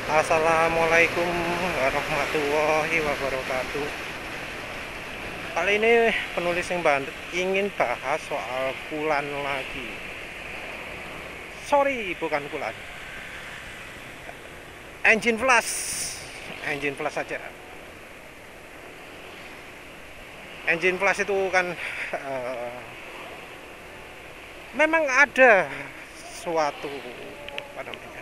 Assalamualaikum warahmatullahi wabarakatuh. Kali ini penulis yang ingin bahas soal kulan lagi. Sorry, bukan kulan. Engine flash. Engine flash saja. Engine flash itu kan memang ada suatu apa namanya?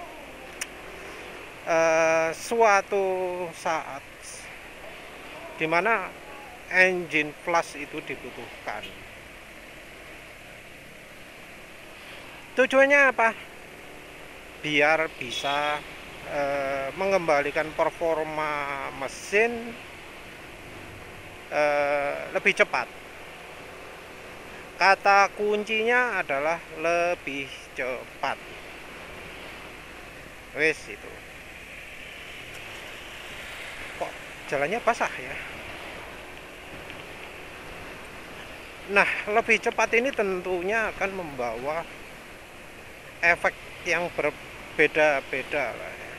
Suatu saat di mana engine flash itu dibutuhkan. Tujuannya apa? Biar bisa mengembalikan performa mesin lebih cepat. Kata kuncinya adalah lebih cepat. Wes itu. Kok jalannya basah ya? Nah, lebih cepat ini tentunya akan membawa efek yang berbeda-beda lah ya.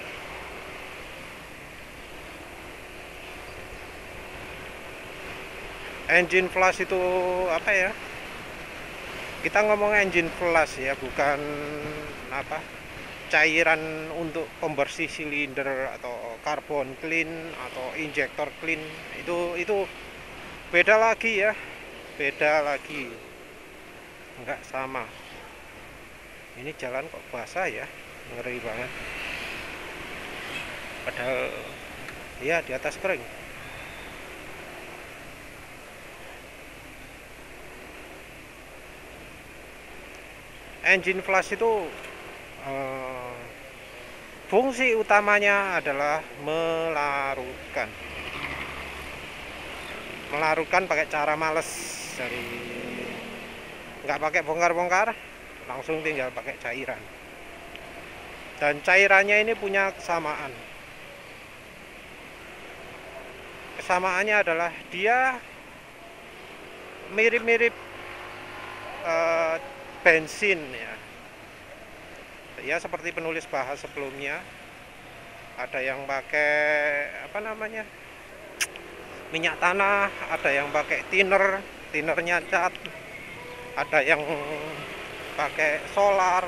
Engine flash itu apa ya? Kita ngomong engine flash ya, bukan apa cairan untuk pembersih silinder atau carbon clean atau injector clean. Itu beda lagi ya, beda lagi, nggak sama. Ini jalan kok basah ya, ngeri banget. Padahal ya di atas kering. Engine flash itu fungsi utamanya adalah melarutkan pakai cara males, dari nggak pakai bongkar-bongkar, langsung tinggal pakai cairan. Dan cairannya ini punya kesamaannya adalah dia mirip-mirip bensin ya seperti penulis bahas sebelumnya. Ada yang pakai apa namanya, minyak tanah, ada yang pakai tinernya cat, ada yang pakai solar.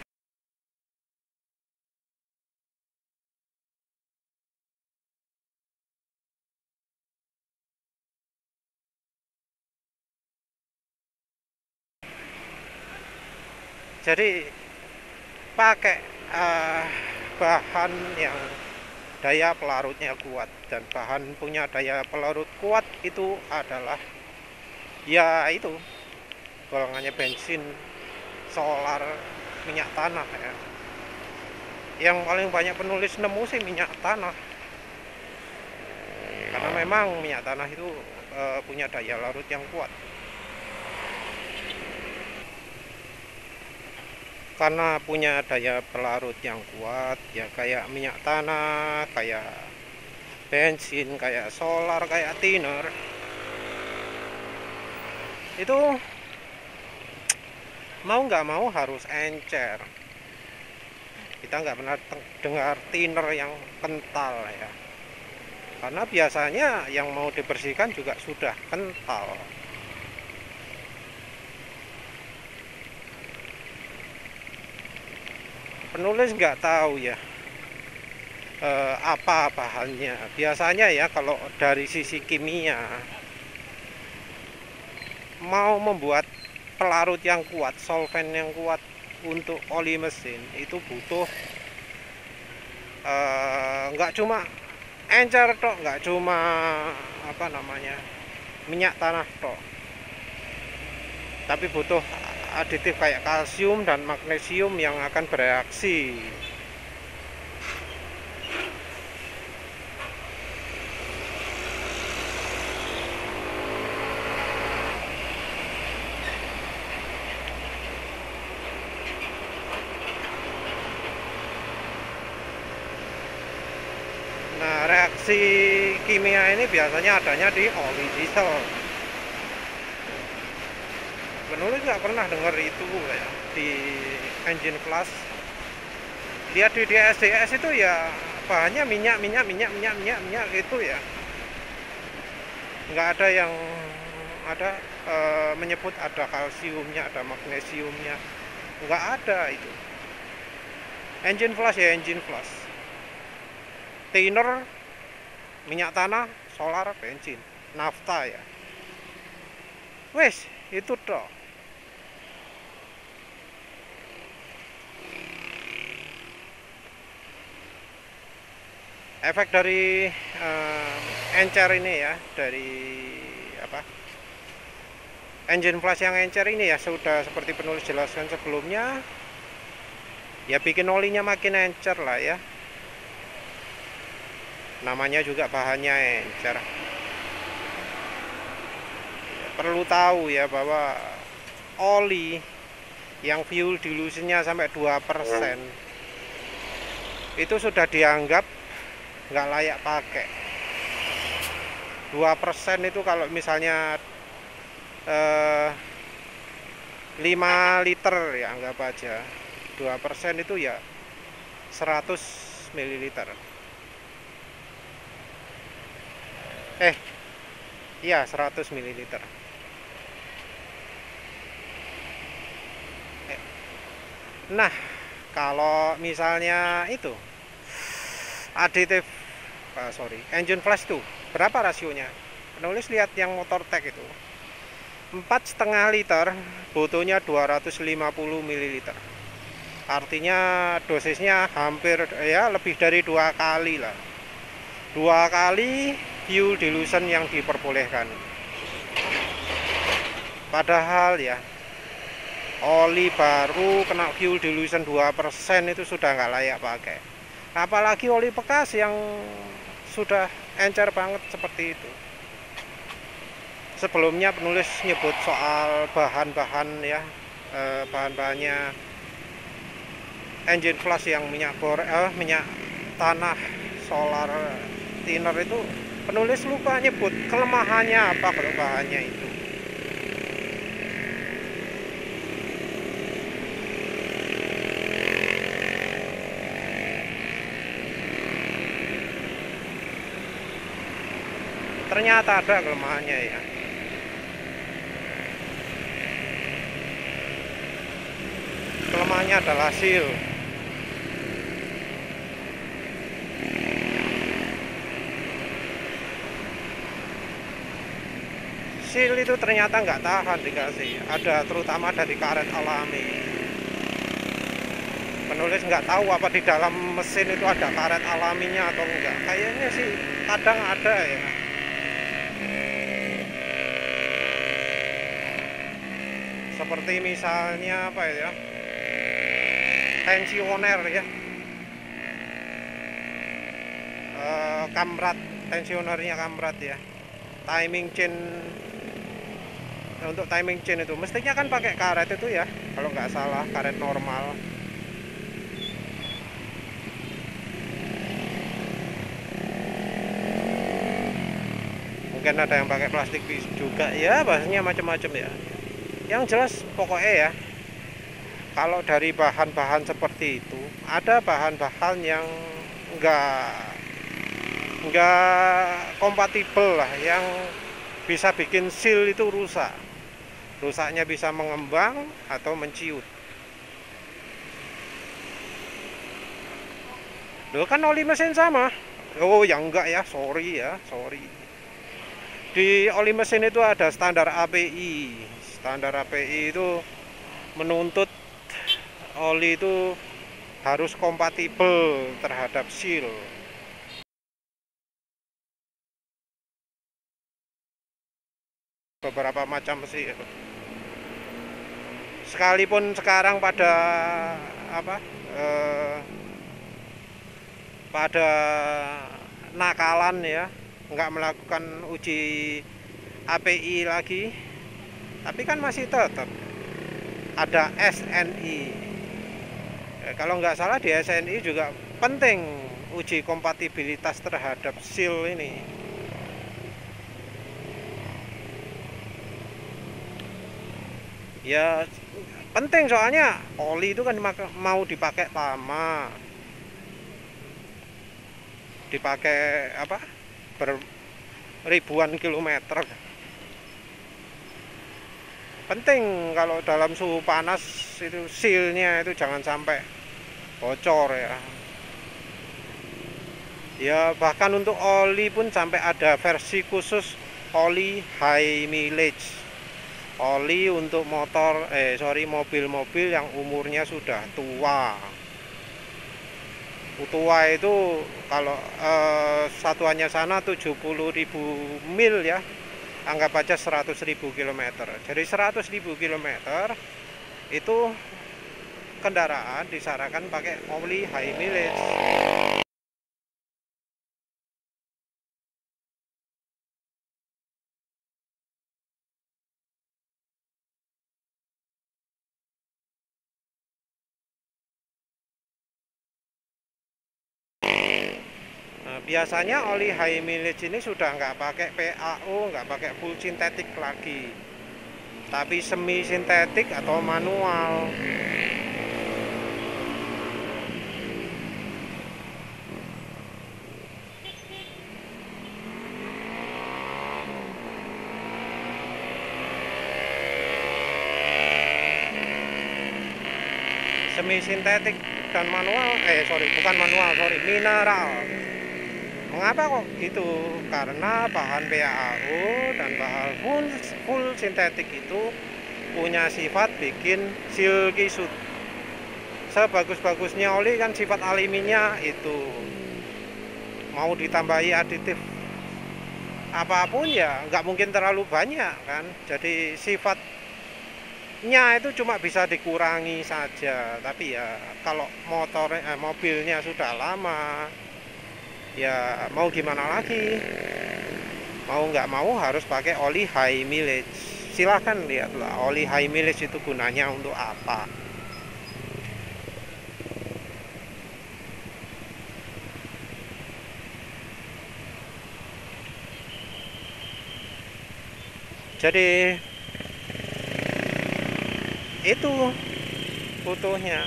Jadi pakai bahan yang daya pelarutnya kuat, dan bahan punya daya pelarut kuat itu adalah ya itu golongannya bensin, solar, minyak tanah ya. Yang paling banyak penulis nemu sih minyak tanah, karena memang minyak tanah itu punya daya larut yang kuat. Karena punya daya pelarut yang kuat ya, kayak minyak tanah, kayak bensin, kayak solar, kayak thinner, itu mau nggak mau harus encer. Kita nggak pernah dengar thinner yang kental ya, karena biasanya yang mau dibersihkan juga sudah kental. Penulis nggak tahu ya apa bahannya. Biasanya ya kalau dari sisi kimia, mau membuat pelarut yang kuat, solvent yang kuat untuk oli mesin itu butuh nggak cuma encer tok, nggak cuma apa namanya minyak tanah tok, tapi butuh aditif kayak kalsium dan magnesium yang akan bereaksi. Nah, reaksi kimia ini biasanya adanya di oli diesel. Penulis nggak pernah dengar itu ya di engine flash. lihat di DSDS itu ya bahannya minyak gitu ya, nggak ada yang ada menyebut ada kalsiumnya, ada magnesiumnya, nggak ada itu. Engine flush ya engine flush, thinner, minyak tanah, solar, bensin, nafta ya, wes itu toh. Efek dari encer ini ya, dari apa, engine flush yang encer ini ya, sudah seperti penulis jelaskan sebelumnya, ya bikin olinya makin encer lah ya, namanya juga bahannya encer. Perlu tahu ya bahwa oli yang fuel dilutionnya sampai 2% itu sudah dianggap nggak layak pakai. 2% itu kalau misalnya 5 liter ya, anggap aja 2% itu ya 100 ml. Iya 100 ml. Nah, kalau misalnya itu aditif engine flush tuh berapa rasionya? Penulis lihat yang motor tag itu 4,5 liter, butuhnya 250 ml. Artinya dosisnya hampir ya lebih dari 2 kali lah. 2 kali fuel dilution yang diperbolehkan. Padahal ya oli baru kena fuel dilution 2% itu sudah nggak layak pakai. Apalagi oli bekas yang sudah encer banget seperti itu. Sebelumnya penulis nyebut soal bahan-bahan ya, bahan-bahannya engine flush yang minyak tanah, solar, thinner itu, penulis lupa nyebut kelemahannya apa kalau bahannya itu. Ternyata ada kelemahannya ya. Kelemahannya adalah seal. Seal itu ternyata nggak tahan dikasih. Ada terutama dari karet alami. Penulis nggak tahu apa di dalam mesin itu ada karet alaminya atau enggak. Kayaknya sih kadang ada ya. Seperti misalnya apa ya, tensioner ya, kamrat, tensionernya kamrat ya, timing chain. Untuk timing chain itu mestinya kan pakai karet itu ya, kalau nggak salah karet normal. Mungkin ada yang pakai plastik juga ya, bahasanya macam-macam ya. Yang jelas pokoknya ya, kalau dari bahan-bahan seperti itu, ada bahan-bahan yang nggak kompatibel lah, yang bisa bikin seal itu rusak. Rusaknya bisa mengembang atau menciut. Loh kan oli mesin sama. Oh ya enggak ya, sorry ya, sorry. Di oli mesin itu ada standar API. Standar API itu menuntut oli itu harus kompatibel terhadap seal. Beberapa macam mesin. Sekalipun sekarang pada apa? Pada nakalan ya, nggak melakukan uji API lagi, tapi kan masih tetap ada SNI. Kalau nggak salah di SNI juga penting uji kompatibilitas terhadap seal ini. Ya penting soalnya oli itu kan mau dipakai lama. dipakai apa ribuan kilometer. Penting kalau dalam suhu panas itu sealnya itu jangan sampai bocor ya. Ya bahkan untuk oli pun sampai ada versi khusus oli high mileage. Oli untuk mobil-mobil yang umurnya sudah tua. Tua itu kalau satuannya sana 70.000 mil ya, anggap aja 100.000 kilometer. Jadi 100.000 kilometer itu kendaraan disarankan pakai oli high mileage. Biasanya oli high mileage ini sudah nggak pakai PAO, nggak pakai full sintetik lagi, tapi semi sintetik atau manual. Semi sintetik dan manual, bukan manual, mineral. Mengapa kok gitu? Karena bahan PAO dan bahan full sintetik itu punya sifat bikin silky smooth. Sebagus-bagusnya oli kan sifat aluminiumnya itu, mau ditambahi aditif apapun ya nggak mungkin terlalu banyak kan. Jadi sifatnya itu cuma bisa dikurangi saja. Tapi ya kalau mobilnya sudah lama, ya mau gimana lagi, mau nggak mau harus pakai oli high mileage. Silahkan lihatlah oli high mileage itu gunanya untuk apa. Jadi itu butuhnya.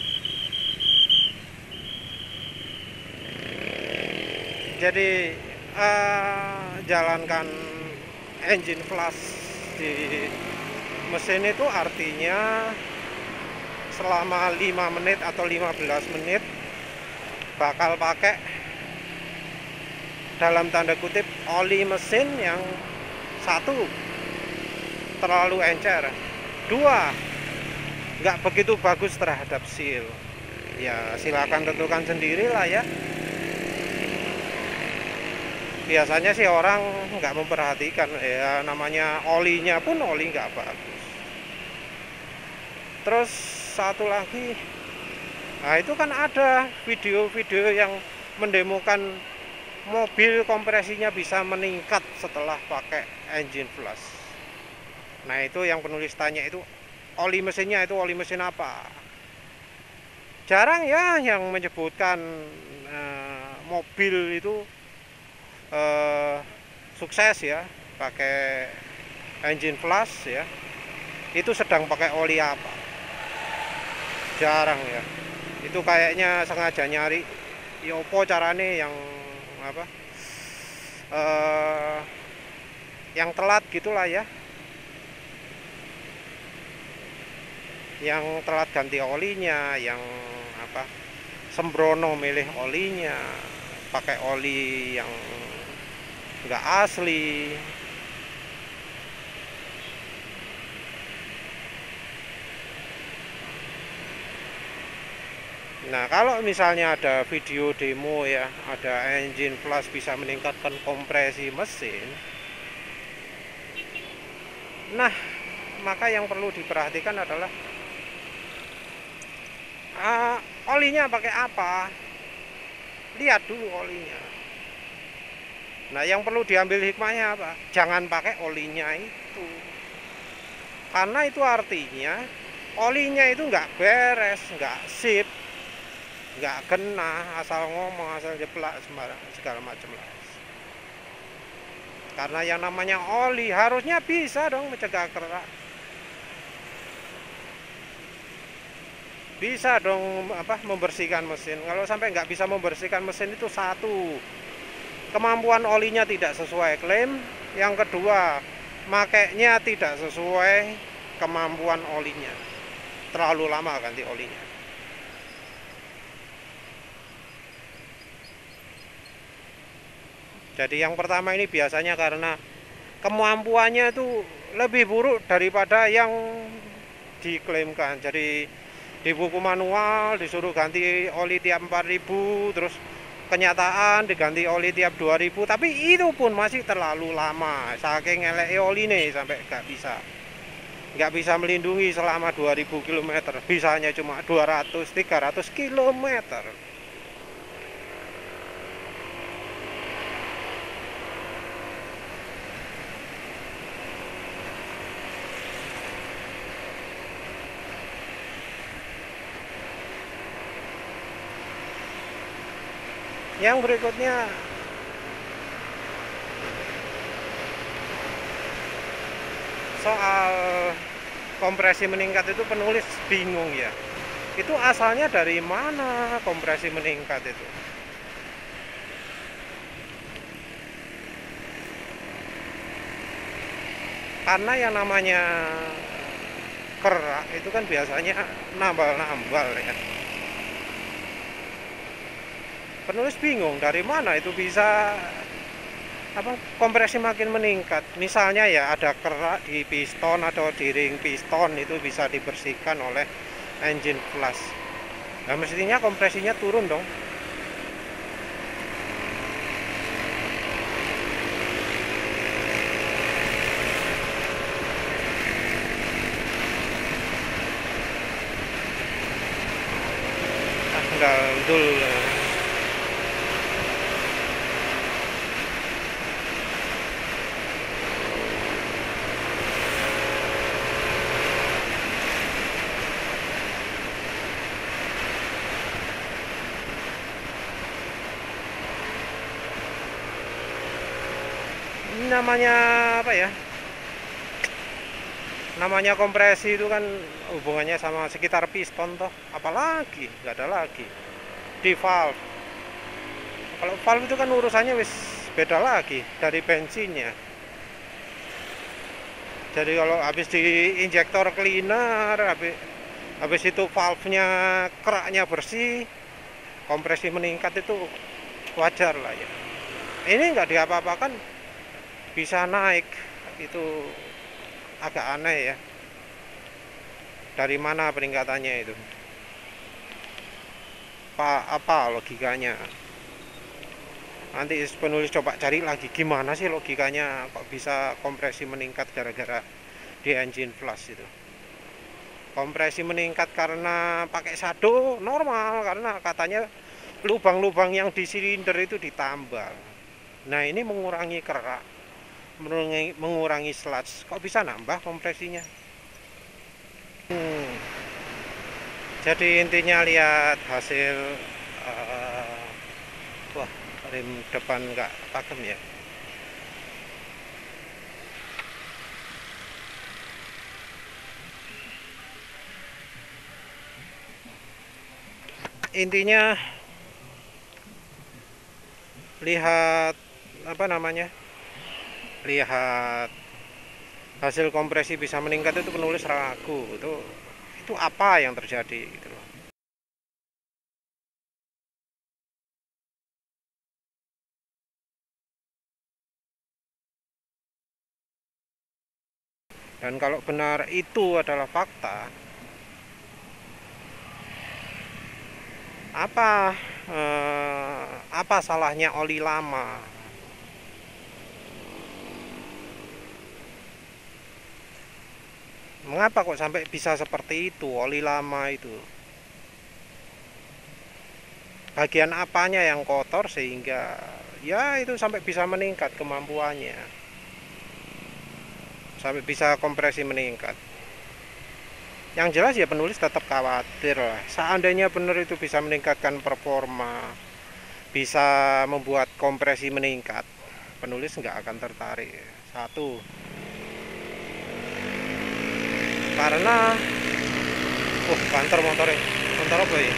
Jadi jalankan engine flush di mesin itu artinya selama 5 menit atau 15 menit bakal pakai dalam tanda kutip oli mesin yang satu terlalu encer, dua nggak begitu bagus terhadap seal. Ya silakan tentukan sendiri lah ya. Biasanya sih orang nggak memperhatikan ya, namanya olinya pun oli nggak bagus. Terus satu lagi, nah itu kan ada video-video yang mendemokan mobil kompresinya bisa meningkat setelah pakai engine flush. Nah itu yang penulis tanya itu oli mesinnya itu oli mesin apa? Jarang ya yang menyebutkan mobil itu sukses ya pakai engine flush ya, itu sedang pakai oli apa. Jarang ya. Itu kayaknya sengaja nyari yopo carane yang apa yang telat gitulah ya, yang telat ganti olinya, yang apa sembrono milih olinya, pakai oli yang nggak asli. Nah kalau misalnya ada video demo ya, ada engine flush bisa meningkatkan kompresi mesin, nah maka yang perlu diperhatikan adalah olinya pakai apa. Lihat dulu olinya. Nah yang perlu diambil hikmahnya apa? Jangan pakai olinya itu, karena itu artinya olinya itu nggak beres, nggak sip, nggak kena, asal ngomong, asal jeplak sembarang segala macam lah. Karena yang namanya oli harusnya bisa dong mencegah kerak. Bisa dong membersihkan mesin. Kalau sampai nggak bisa membersihkan mesin itu satu, kemampuan olinya tidak sesuai klaim. Yang kedua, makainya tidak sesuai kemampuan olinya, terlalu lama ganti olinya. Jadi yang pertama ini biasanya karena kemampuannya itu lebih buruk daripada yang diklaimkan. Jadi di buku manual disuruh ganti oli tiap 4.000, terus kenyataan diganti oli tiap 2.000, tapi itu pun masih terlalu lama. Saking elek oli nih sampai nggak bisa melindungi selama 2.000 km, bisanya cuma 200-300 km. Yang berikutnya, soal kompresi meningkat itu penulis bingung ya. Itu asalnya dari mana kompresi meningkat itu? Karena yang namanya kerak itu kan biasanya nambal-nambal ya. Penulis bingung dari mana itu bisa kompresi makin meningkat. Misalnya ya ada kerak di piston atau di ring piston, itu bisa dibersihkan oleh engine flush. Nah, mestinya kompresinya turun dong. Dul. Namanya apa ya, namanya kompresi itu kan hubungannya sama sekitar piston toh, apalagi nggak ada lagi di valve. Kalau valve itu kan urusannya wis beda lagi dari bensinnya. Jadi kalau habis di injektor cleaner, habis itu valve-nya keraknya bersih, kompresi meningkat itu wajar lah ya. Ini nggak diapa-apakan bisa naik, itu agak aneh ya. Dari mana peningkatannya itu? Apa logikanya? Nanti penulis coba cari lagi gimana sih logikanya kok bisa kompresi meningkat gara-gara di engine flush itu. Kompresi meningkat karena pakai sado normal, karena katanya lubang-lubang yang di silinder itu ditambal. Nah, ini mengurangi kerak, mengurangi sludge. Kok bisa nambah kompresinya? Jadi intinya lihat hasil wah, rem depan nggak pakem ya. Intinya lihat lihat hasil kompresi bisa meningkat itu penulis ragu, itu apa yang terjadi gitu loh. Dan kalau benar itu adalah fakta, apa salahnya oli lama? Mengapa kok sampai bisa seperti itu oli lama itu? Bagian apanya yang kotor sehingga ya itu sampai bisa meningkat kemampuannya, sampai bisa kompresi meningkat. Yang jelas ya penulis tetap khawatir lah. Seandainya benar itu bisa meningkatkan performa, bisa membuat kompresi meningkat, penulis nggak akan tertarik. Satu, karena banter motornya. Motor apa ya?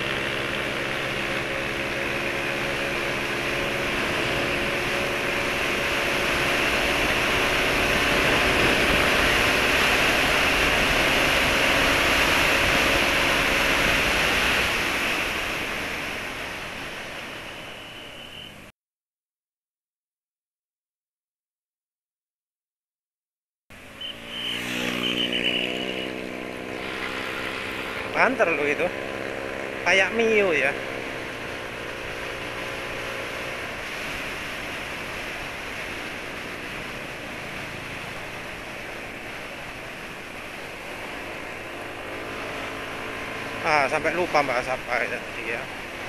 Banter lo itu, kayak Mio ya. Sampai lupa bahas apa ya tadi ya.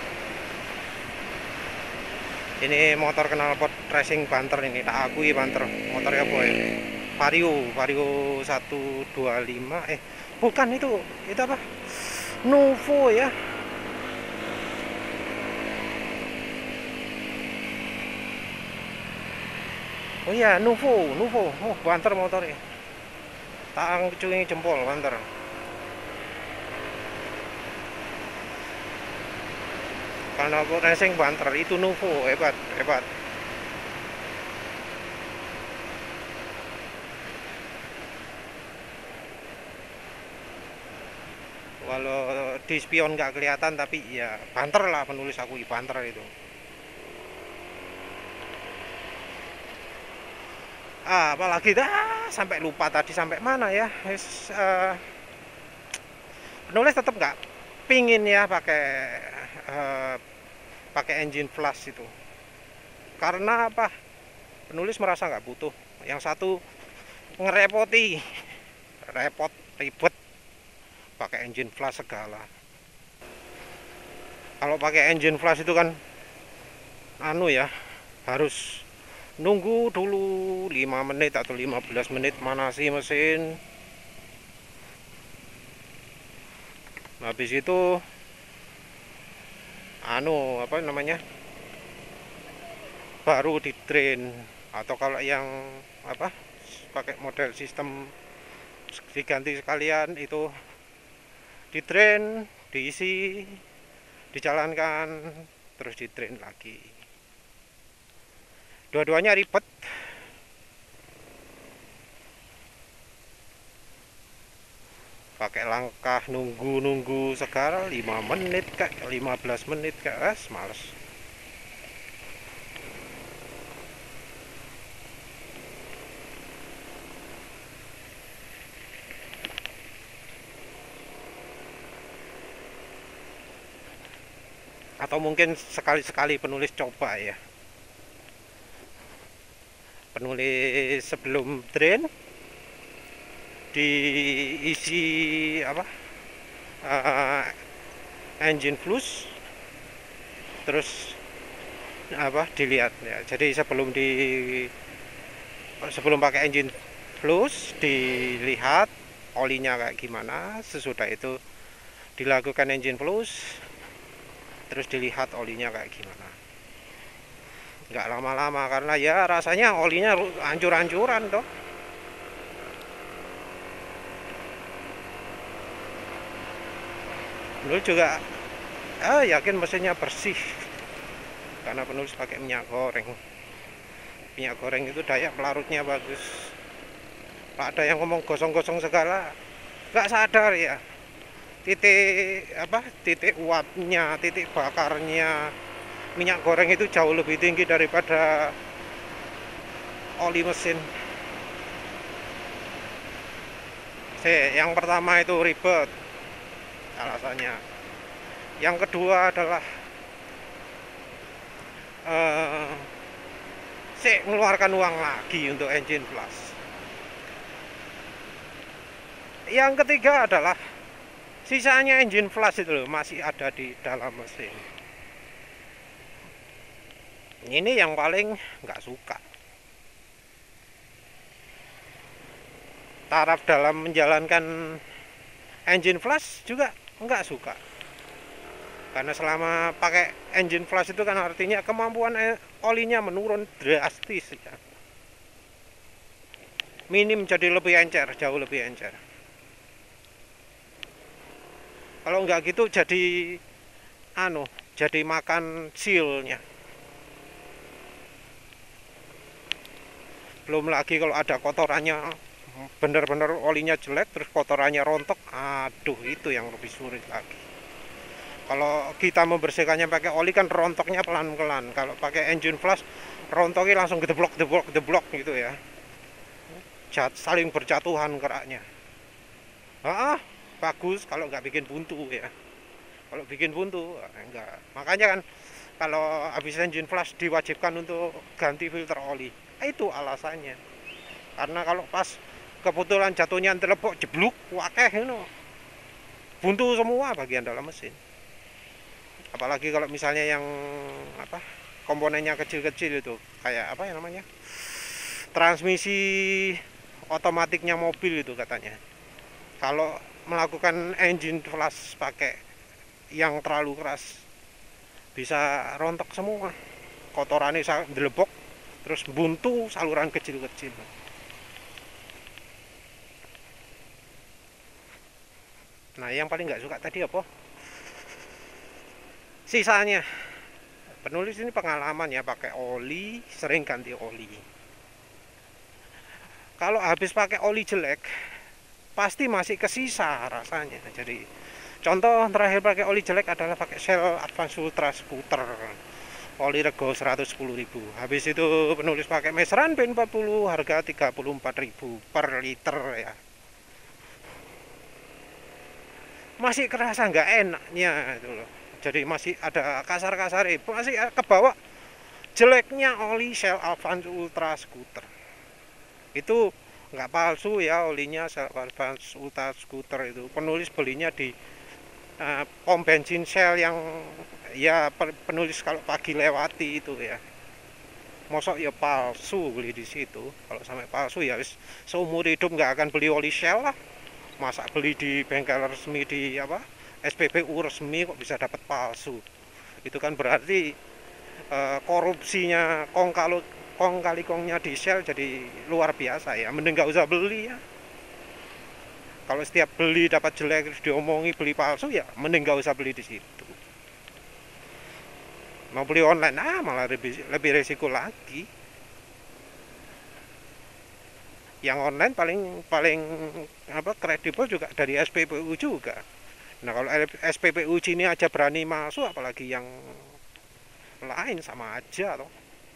Ini motor knalpot racing banter, ini tak akui banter. Motornya apa ya? Vario 125. Bukan itu apa? Nuvo ya. Oh iya, Nuvo. Oh, banter motornya. Tak cungi jempol banter. Karena racing banter itu Nuvo, hebat. Walau di spion nggak kelihatan, tapi ya banter lah, penulis aku banter itu. Apalagi dah, sampai lupa tadi sampai mana ya. Penulis tetap nggak pingin ya pakai engine flash itu. Karena apa? Penulis merasa nggak butuh. Yang satu ngerepoti, ribet pakai engine flash segala. Kalau pakai engine flash itu kan ya, harus nunggu dulu 5 menit atau 15 menit manasi mesin. Habis itu apa namanya, baru di drain. Atau kalau yang pakai model sistem diganti sekalian, itu di drain, diisi, dijalankan, terus di drain lagi. Dua-duanya ribet. Pakai langkah nunggu segala 5 menit kak, 15 menit kak, males. Atau mungkin sekali-sekali penulis coba ya, penulis sebelum drain diisi engine flush, terus dilihat ya. Jadi sebelum pakai engine flush dilihat olinya kayak gimana. Sesudah itu dilakukan engine flush, terus dilihat olinya kayak gimana. Nggak lama-lama, karena ya rasanya olinya hancur-hancuran toh. Penulis juga yakin mesinnya bersih, karena penulis pakai minyak goreng. Minyak goreng itu daya pelarutnya bagus. Ada yang ngomong gosong-gosong segala, nggak sadar ya, titik uapnya, titik bakarnya minyak goreng itu jauh lebih tinggi daripada oli mesin. Yang pertama itu ribet alasannya. Yang kedua adalah mengeluarkan uang lagi untuk engine flash. Yang ketiga adalah sisanya engine flash itu loh, masih ada di dalam mesin. Ini yang paling nggak suka. Taraf dalam menjalankan engine flash juga nggak suka. Karena selama pakai engine flash itu kan artinya kemampuan olinya menurun drastis ya. Minim jadi lebih encer, jauh lebih encer. Kalau nggak gitu jadi jadi makan sealnya. Belum lagi kalau ada kotorannya, bener-bener olinya jelek terus kotorannya rontok, aduh itu yang lebih sulit lagi. Kalau kita membersihkannya pakai oli kan rontoknya pelan-pelan, kalau pakai engine flush rontoknya langsung gedeblok gedeblok gedeblok gitu ya, saling berjatuhan keraknya. Bagus kalau nggak bikin buntu ya. Kalau bikin buntu enggak. Makanya kan kalau habis engine flush diwajibkan untuk ganti filter oli. Itu alasannya. Karena kalau pas kebetulan jatuhnya telepok jebluk wakeh itu buntu semua bagian dalam mesin. Apalagi kalau misalnya yang apa komponennya kecil-kecil itu kayak apa ya namanya, transmisi otomatiknya mobil itu katanya. Kalau melakukan engine flush pakai yang terlalu keras bisa rontok semua, kotorannya dilebok terus buntu saluran kecil-kecil. Nah yang paling nggak suka tadi apa, sisanya. Penulis ini pengalaman ya, pakai oli, sering ganti oli. Kalau habis pakai oli jelek pasti masih kesisa rasanya. Jadi contoh terakhir pakai oli jelek adalah pakai Shell Advance Ultra Scooter, oli rego 110.000. Habis itu penulis pakai Mesran P40 harga 34.000 per liter ya. Masih kerasa nggak enaknya itu loh. Jadi masih ada kasar-kasar, masih kebawa jeleknya oli Shell Advance Ultra Scooter. Itu nggak palsu ya olinya Shell Advance Ultra Scooter itu. Penulis belinya di pom bensin Shell yang ya penulis kalau pagi lewati itu ya. Mosok ya palsu beli di situ. Kalau sampai palsu ya wis seumur hidup nggak akan beli oli Shell lah. Masa beli di bengkel resmi, di apa SPBU resmi kok bisa dapat palsu. Itu kan berarti korupsinya kong kali kongnya di Shell jadi luar biasa ya. Mending nggak usah beli ya. Kalau setiap beli dapat jelek terus diomongi beli palsu ya mending nggak usah beli di situ. Mau beli online malah lebih resiko lagi. Yang online paling apa kredibel juga dari SPBU juga. Nah kalau SPBU sini aja berani masuk, apalagi yang lain, sama aja toh.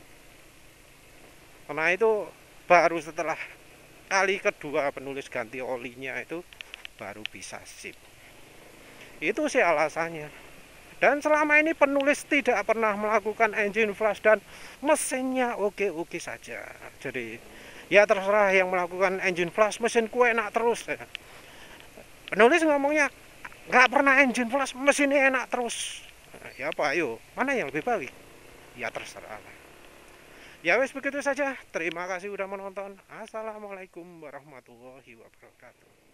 Karena itu baru setelah kali kedua penulis ganti olinya itu baru bisa sip. Itu sih alasannya. Dan selama ini penulis tidak pernah melakukan engine flush dan mesinnya oke-oke saja. Jadi ya terserah yang melakukan engine flush, mesin kue enak terus. Penulis ngomongnya nggak pernah engine flush, mesinnya enak terus. Ya apa, ayo mana yang lebih baik? Ya terserah. Ya wes begitu saja. Terima kasih udah menonton. Assalamualaikum warahmatullahi wabarakatuh.